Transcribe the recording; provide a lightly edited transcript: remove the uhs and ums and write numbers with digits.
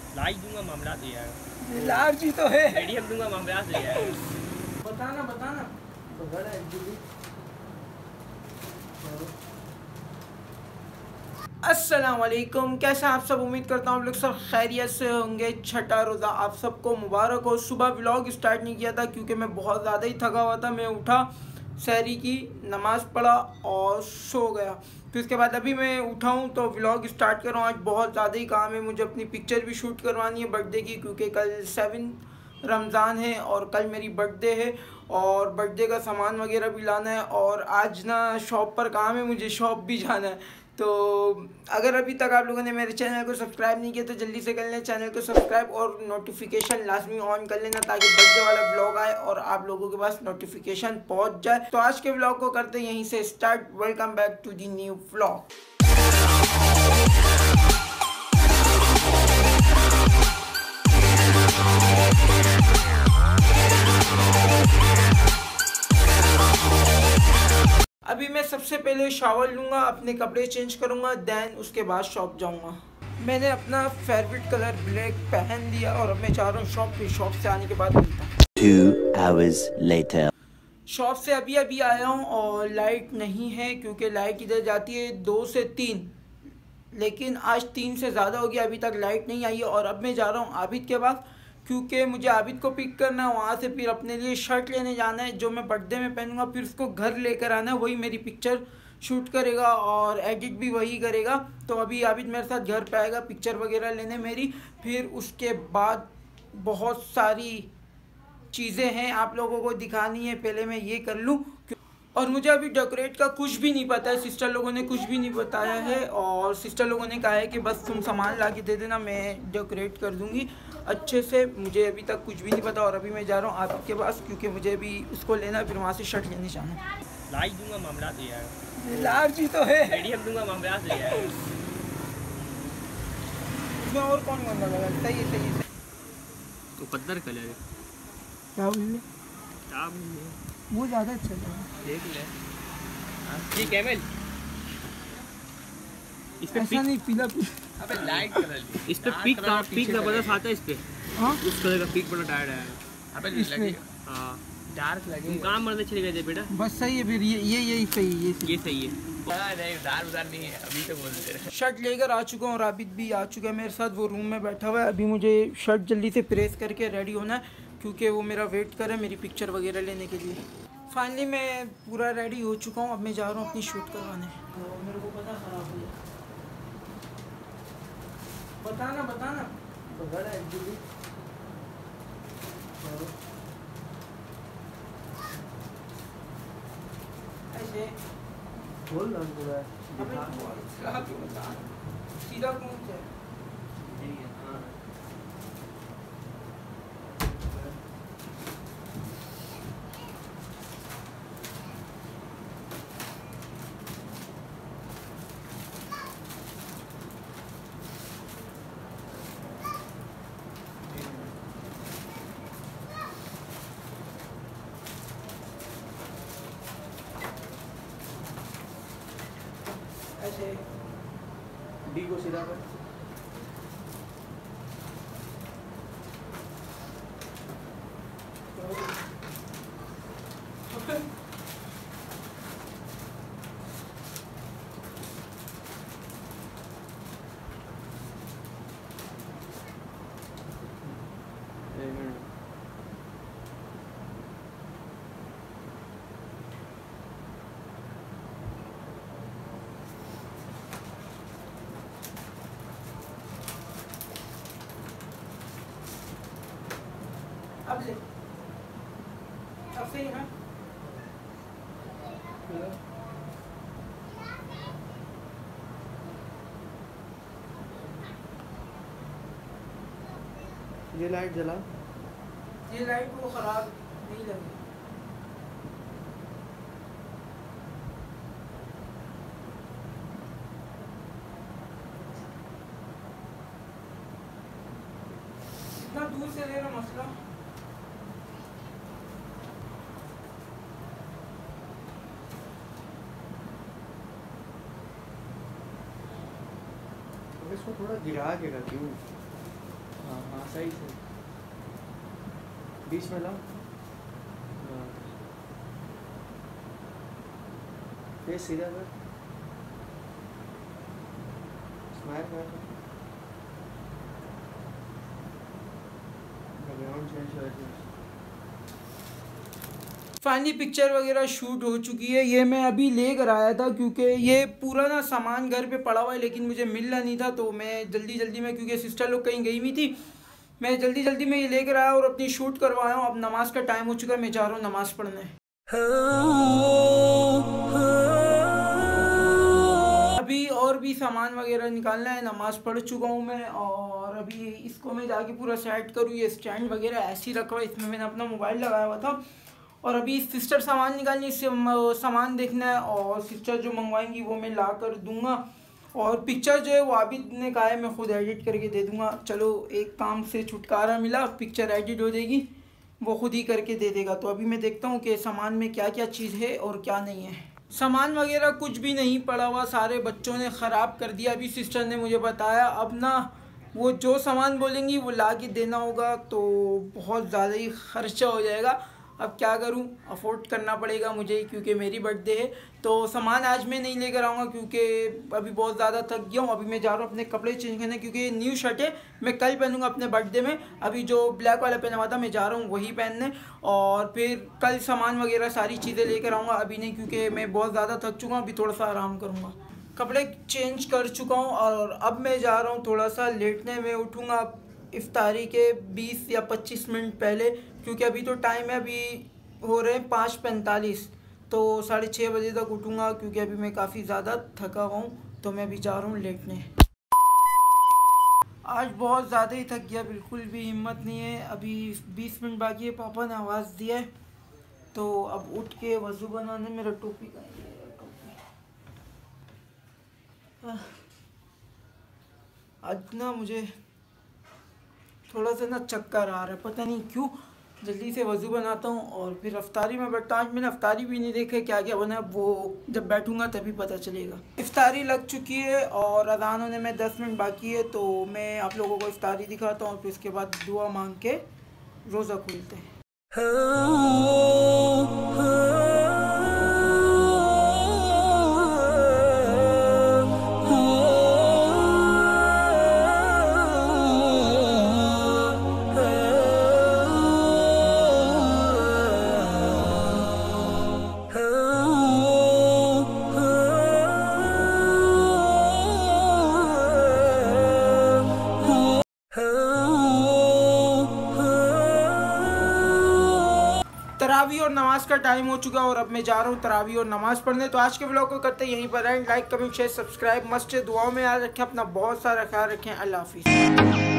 Like दूंगा मामला से यार। लार्ज ही तो है। मीडियम दूंगा मामला से यार। बताना बताना। अस्सलाम वालेकुम, कैसे आप सब? उम्मीद करता हूँ आप लोग सब खैरियत से होंगे। छठा रोज़ा आप सबको मुबारक हो। सुबह व्लॉग स्टार्ट नहीं किया था क्योंकि मैं बहुत ज़्यादा ही थका हुआ था। मैं उठा, सहरी की, नमाज़ पढ़ा और सो गया। फिर उसके बाद अभी मैं उठा हूँ तो व्लॉग स्टार्ट कर रहा हूँ। आज बहुत ज़्यादा ही काम है, मुझे अपनी पिक्चर भी शूट करवानी है बर्थडे की, क्योंकि कल 7 रमज़ान है और कल मेरी बर्थडे है और बर्थडे का सामान वगैरह भी लाना है। और आज ना शॉप पर काम है, मुझे शॉप भी जाना है। तो अगर अभी तक आप लोगों ने मेरे चैनल को सब्सक्राइब नहीं किया तो जल्दी से कर लें चैनल को सब्सक्राइब और नोटिफिकेशन लाजमी ऑन कर लेना, ताकि बर्थडे वाला ब्लॉग आए और आप लोगों के पास नोटिफिकेशन पहुंच जाए। तो आज के ब्लॉग को करते हैं यहीं से start. Welcome back to the new vlog. अभी मैं सबसे पहले शावर लूँगा, अपने कपड़े चेंज करूँगा, देन उसके बाद शॉप जाऊँगा। मैंने अपना फेवरेट कलर ब्लैक पहन लिया और अब मैं चाह रहा हूँ शॉप पे। शॉप से आने के बाद मिलता हूँ। 2 hours later. शॉप से अभी आया हूँ और लाइट नहीं है, क्योंकि लाइट इधर जाती है 2 से 3, लेकिन आज 3 से ज़्यादा हो गया, अभी तक लाइट नहीं आई है। और अब मैं जा रहा हूँ आबिद के पास, क्योंकि मुझे आबिद को पिक करना है, वहाँ से फिर अपने लिए शर्ट लेने जाना है जो मैं बर्थडे में पहनूंगा, फिर उसको घर लेकर आना है। वही मेरी पिक्चर शूट करेगा और एडिट भी वही करेगा। तो अभी आबिद मेरे साथ घर पे आएगा पिक्चर वगैरह लेने मेरी। फिर उसके बाद बहुत सारी चीज़ें हैं आप लोगों को दिखानी है, पहले मैं ये कर लूँ। और मुझे अभी डेकोरेट का कुछ भी नहीं पता है, सिस्टर लोगों ने कुछ भी नहीं बताया है। और सिस्टर लोगों ने कहा है कि बस तुम सामान ला के दे देना, मैं डेकोरेट कर दूँगी अच्छे से। मुझे अभी तक कुछ भी नहीं पता। और अभी मैं जा रहा हूँ आपके पास, क्योंकि मुझे अभी उसको लेना, फिर वहाँ से शर्ट लेने जाना है। लाइक दूंगा मामला से यार। लार्ज ही तो है। मीडियम दूंगा मामला से यार। इसमें और कौन कौन लगा? सही है सही है। तो पत्थर कलर है। क्या बोल क्या बोल वो ज़्यादा अच्छा लगा। देख ले। ये कैमल इस पे ऐसा नहीं, पीला अबे लाइट कलर इस पे पीक जबरदस्त आता है इस पे। हाँ उस कलर का पीक बड़ा टायर्ड है। अबे इसमें हां डार्क लगे। तुम काम मरने चले गए थे बेटा। बस सही है फिर। ये सही है, ये सही है। नहीं दार नहीं है अभी तो बोलते हैं। शर्ट लेकर आ चुका हूँ और आबिद भी आ चुका है मेरे साथ, वो रूम में बैठा हुआ है। अभी मुझे शर्ट जल्दी से प्रेस करके रेडी होना है, क्योंकि वो मेरा वेट कर रहा है मेरी पिक्चर वगैरह लेने के लिए। फाइनली मैं पूरा रेडी हो चुका हूँ। अब मैं जा रहा हूँ अपनी शूट करवाने। तो मेरे को पता खराब हो गया। बताना बताना। ऐसे बोल रहा पूरा सीधा कौन से ऐसे डी को सीधा कर। अब ले, अब सही है ना? ये लाइट जला। ये लाइट को खराब नहीं लगी। इतना दूर से ले रहा मसला। इसको थोड़ा गिरा के रखी हूँ। सही से बीच में लाओ। फेस सीधा कर, स्माइल कर, बैकग्राउंड चेंज हो जाए। फाइनली पिक्चर वगैरह शूट हो चुकी है। ये मैं अभी लेकर आया था क्योंकि ये पूरा ना सामान घर पे पड़ा हुआ है, लेकिन मुझे मिलना नहीं था, तो मैं जल्दी में, क्योंकि सिस्टर लोग कहीं गई हुई थी, मैं जल्दी में ये लेकर आया और अपनी शूट करवाया हूँ। अब नमाज का टाइम हो चुका है, मैं जा रहा हूँ नमाज़ पढ़ने। अभी और भी सामान वगैरह निकालना है। नमाज़ पढ़ चुका हूँ मैं, और अभी इसको मैं जाके पूरा सेट करूँ। ये स्टैंड वगैरह ऐसे ही रखा हुआ है, इसमें मैंने अपना मोबाइल लगाया हुआ था। और अभी सिस्टर सामान निकालनी, इससे सामान देखना है, और सिस्टर जो मंगवाएंगी वो मैं ला कर दूँगा। और पिक्चर जो है वो आबिद ने कहा है मैं ख़ुद एडिट करके दे दूँगा। चलो एक काम से छुटकारा मिला, पिक्चर एडिट हो जाएगी, वो ख़ुद ही करके दे देगा। तो अभी मैं देखता हूँ कि सामान में क्या क्या चीज़ है और क्या नहीं है। सामान वगैरह कुछ भी नहीं पड़ा हुआ, सारे बच्चों ने ख़राब कर दिया। अभी सिस्टर ने मुझे बताया अब ना वो जो सामान बोलेंगी वो ला के देना होगा, तो बहुत ज़्यादा ही ख़र्चा हो जाएगा। अब क्या करूं, अफोर्ड करना पड़ेगा मुझे, क्योंकि मेरी बर्थडे है। तो सामान आज मैं नहीं लेकर आऊँगा क्योंकि अभी बहुत ज़्यादा थक गया हूँ। अभी मैं जा रहा हूँ अपने कपड़े चेंज करने, क्योंकि ये न्यू शर्ट है, मैं कल पहनूंगा अपने बर्थडे में। अभी जो ब्लैक वाला पहना हुआ था मैं जा रहा हूँ वही पहनने, और फिर कल सामान वगैरह सारी चीज़ें लेकर आऊँगा। अभी नहीं, क्योंकि मैं बहुत ज़्यादा थक चुका हूँ, अभी थोड़ा सा आराम करूँगा। कपड़े चेंज कर चुका हूँ और अब मैं जा रहा हूँ थोड़ा सा लेटने में। उठूँगा इफ्तारी के 20 या 25 मिनट पहले, क्योंकि अभी तो टाइम है, अभी हो रहे हैं 5:45, तो 6:30 बजे तक उठूँगा, क्योंकि अभी मैं काफ़ी ज़्यादा थका हुआ हूँ। तो मैं अभी जा रहा हूँ लेटने। आज बहुत ज़्यादा ही थक गया, बिल्कुल भी हिम्मत नहीं है। अभी 20 मिनट बाकी है, पापा ने आवाज़ दिया है, तो अब उठ के वज़ू बनाने। मेरा टोपी का आज ना मुझे थोड़ा सा ना चक्कर आ रहा है, पता नहीं क्यों। जल्दी से वज़ू बनाता हूँ और फिर अफ्तारी में बैठता हूँ। आज मैंने अफ्तारी भी नहीं देखा क्या क्या बना, वो जब बैठूँगा तभी पता चलेगा। इफ्तारी लग चुकी है और अज़ान होने में 10 मिनट बाकी है, तो मैं आप लोगों को इफ्तारी दिखाता हूँ और फिर उसके बाद दुआ मांग के रोज़ा खोलते हैं। तरावी और नमाज का टाइम हो चुका है और अब मैं जा रहा हूँ तरावी और नमाज पढ़ने। तो आज के व्लॉग को करते हैं यहीं पर end. Like comment share subscribe must दुआओं में याद रखें, अपना बहुत सारा ख्याल रखें। अल्लाह हाफिज़।